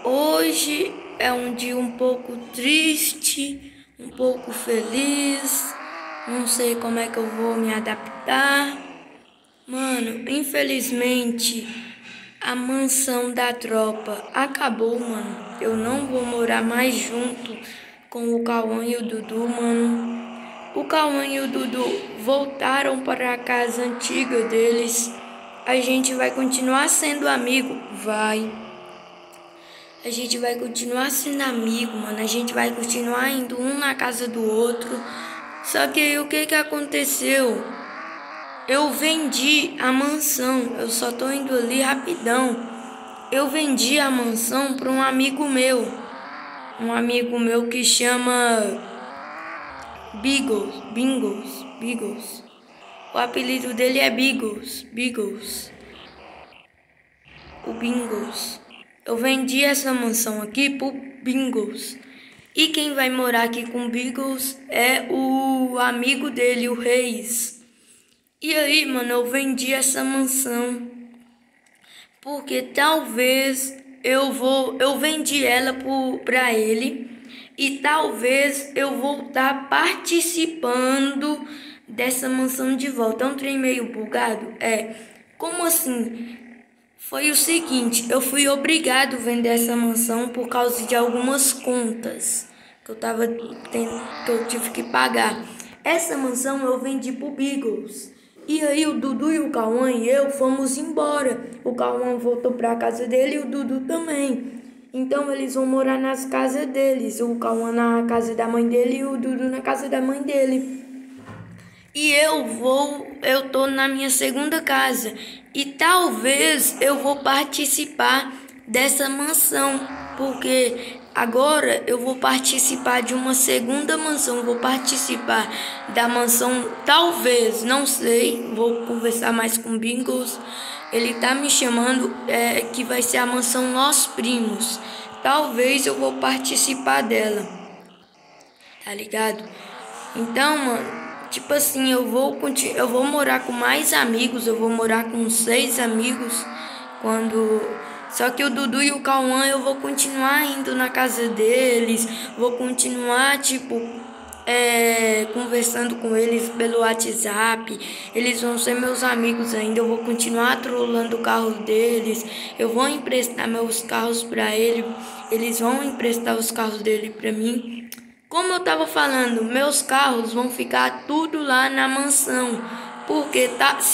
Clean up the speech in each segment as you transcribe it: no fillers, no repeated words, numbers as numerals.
Hoje é um dia um pouco triste, um pouco feliz. Não sei como é que eu vou me adaptar. Mano, infelizmente a mansão da tropa acabou, mano. Eu não vou morar mais junto com o Cauã e o Dudu, mano. O Cauã e o Dudu voltaram para a casa antiga deles. A gente vai continuar sendo amigo? Vai. A gente vai continuar sendo amigo, mano. A gente vai continuar indo um na casa do outro. Só que aí o que aconteceu? Eu vendi a mansão. Eu só tô indo ali rapidão. Eu vendi a mansão para um amigo meu. Um amigo meu que chama Bigos. O apelido dele é Bigos. O Bingos. Eu vendi essa mansão aqui pro Bingos. E quem vai morar aqui com o Bigos é o amigo dele, o Reis. E aí, mano, eu vendi essa mansão porque talvez eu vendi ela pra ele e talvez eu vou estar participando dessa mansão de volta. É um trem meio bugado? Como assim? Foi o seguinte, eu fui obrigado a vender essa mansão por causa de algumas contas que eu tive que pagar. Essa mansão eu vendi pro Beagles. E aí o Dudu e o Cauã e eu fomos embora. O Cauã voltou pra casa dele e o Dudu também. Então eles vão morar nas casas deles. O Cauã na casa da mãe dele e o Dudu na casa da mãe dele. E eu tô na minha segunda casa e talvez eu vou participar dessa mansão, porque agora eu vou participar de uma segunda mansão, vou participar da mansão, talvez, não sei, vou conversar mais com o Bingos, ele tá me chamando, que vai ser a mansão Los Primos, talvez eu vou participar dela, tá ligado? Então, mano, tipo assim, eu vou morar com mais amigos, eu vou morar com 6 amigos só que o Dudu e o Cauã eu vou continuar indo na casa deles, vou continuar, tipo, conversando com eles pelo WhatsApp, eles vão ser meus amigos ainda, eu vou continuar trolando o carro deles, eu vou emprestar meus carros pra eles vão emprestar os carros dele pra mim. Como eu tava falando, meus carros vão ficar tudo lá na mansão. Porque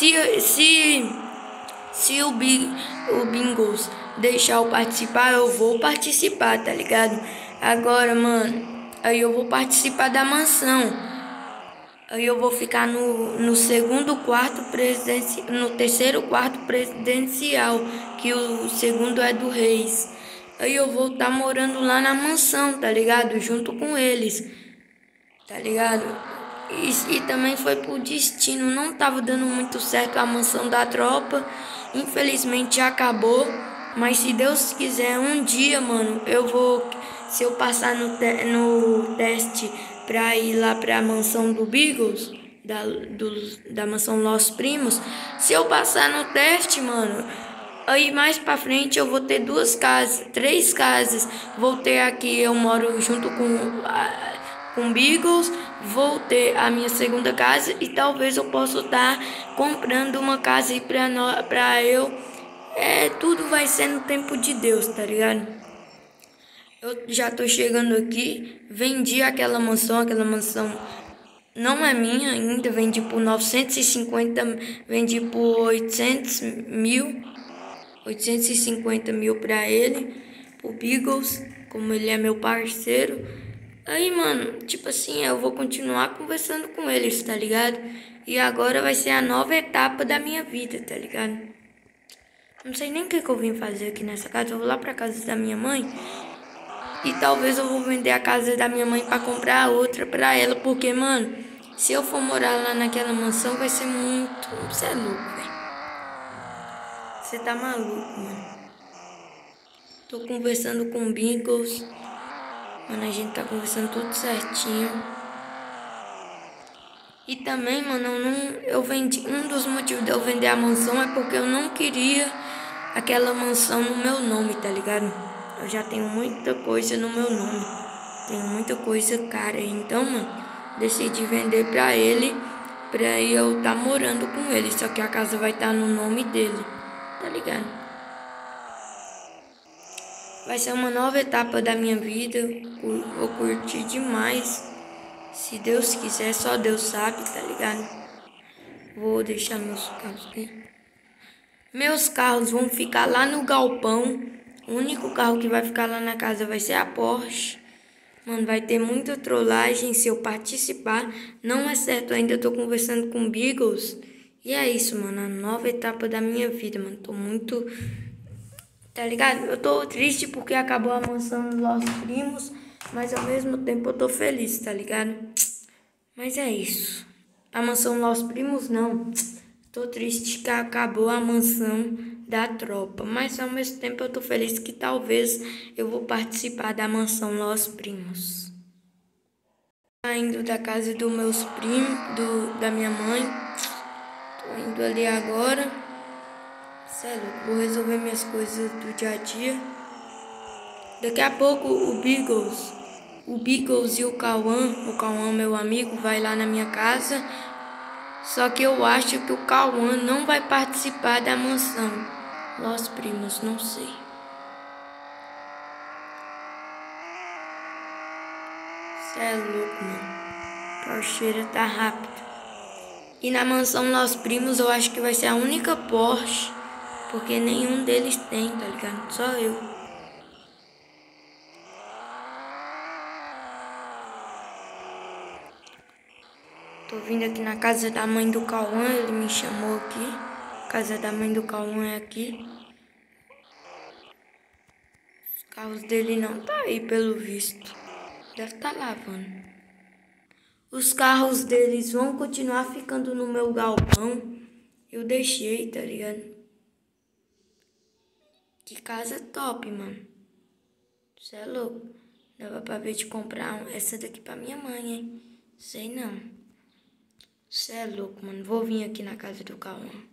se o Bingos deixar eu participar, eu vou participar, tá ligado? Agora, mano, aí eu vou participar da mansão. Aí eu vou ficar no terceiro quarto presidencial, que o segundo é do Reis. Aí eu vou estar morando lá na mansão, tá ligado? Junto com eles, tá ligado? E também foi por destino, não tava dando muito certo a mansão da tropa. Infelizmente acabou, mas se Deus quiser um dia, mano, se eu passar no teste pra ir lá pra mansão do Beagles, da mansão Los Primos, se eu passar no teste, mano, aí mais pra frente eu vou ter 3 casas. Vou ter aqui, eu moro junto com Beagles, vou ter a minha segunda casa e talvez eu possa estar comprando uma casa aí pra eu. Tudo vai ser no tempo de Deus, tá ligado? Eu já tô chegando aqui, vendi aquela mansão não é minha ainda, vendi por 950, vendi por 850 mil pra ele, pro Beagles, como ele é meu parceiro. Aí, mano, tipo assim, eu vou continuar conversando com eles, tá ligado? E agora vai ser a nova etapa da minha vida, tá ligado? Não sei nem o que eu vim fazer aqui nessa casa, eu vou lá pra casa da minha mãe. E talvez eu vou vender a casa da minha mãe pra comprar outra pra ela, porque, mano, se eu for morar lá naquela mansão vai ser muito... Você é louco, velho. Você tá maluco, mano. Tô conversando com o Bingos. Mano, a gente tá conversando tudo certinho. E também, mano, eu vendi... Um dos motivos de eu vender a mansão é porque eu não queria aquela mansão no meu nome, tá ligado? Eu já tenho muita coisa no meu nome. Tenho muita coisa cara. Então, mano, decidi vender pra ele, pra eu tá morando com ele. Só que a casa vai estar no nome dele, tá ligado? Vai ser uma nova etapa da minha vida. Vou curtir demais. Se Deus quiser, só Deus sabe, tá ligado? Vou deixar meus carros aqui. Meus carros vão ficar lá no galpão. O único carro que vai ficar lá na casa vai ser a Porsche. Mano, vai ter muita trollagem se eu participar. Não é certo, ainda tô conversando com Beagles. E é isso, mano, a nova etapa da minha vida, mano. Tô muito... Tá ligado? Eu tô triste porque acabou a mansão Los Primos, mas ao mesmo tempo eu tô feliz, tá ligado? Mas é isso. A mansão Los Primos não. Tô triste que acabou a mansão da tropa, mas ao mesmo tempo eu tô feliz que talvez eu vou participar da mansão Los Primos. Saindo da casa dos meus primos, da minha mãe. Tô indo ali agora. Sério, vou resolver minhas coisas do dia a dia. Daqui a pouco o Beagles e o Cauã, meu amigo, vai lá na minha casa. Só que eu acho que o Cauã não vai participar da mansão Los Primos, não sei. Cê é louco, mano. Porscheira tá rápido. E na mansão Los Primos eu acho que vai ser a única Porsche, porque nenhum deles tem, tá ligado? Só eu. Tô vindo aqui na casa da mãe do Cauã, ele me chamou aqui. A casa da mãe do Cauã é aqui. Os carros dele não tá aí, pelo visto. Deve tá lavando. Os carros deles vão continuar ficando no meu galpão. Eu deixei, tá ligado? Que casa top, mano. Cê é louco. Dava pra ver de comprar essa daqui pra minha mãe, hein? Sei não. Cê é louco, mano. Vou vir aqui na casa do Cauã.